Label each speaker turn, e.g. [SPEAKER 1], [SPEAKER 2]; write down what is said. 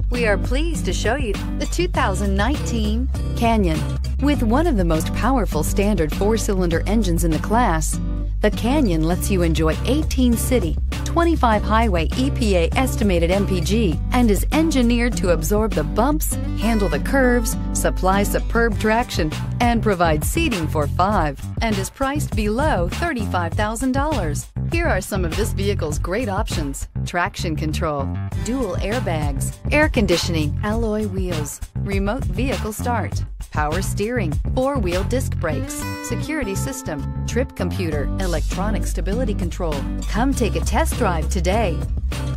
[SPEAKER 1] We are pleased to show you the 2019 Canyon. With one of the most powerful standard 4-cylinder engines in the class, the Canyon lets you enjoy 18 city, 25 highway EPA estimated MPG, and is engineered to absorb the bumps, handle the curves, supply superb traction, and provide seating for 5, and is priced below $35,000. Here are some of this vehicle's great options: traction control, dual airbags, air conditioning, alloy wheels, remote vehicle start, power steering, 4-wheel disc brakes, security system, trip computer, electronic stability control. Come take a test drive today.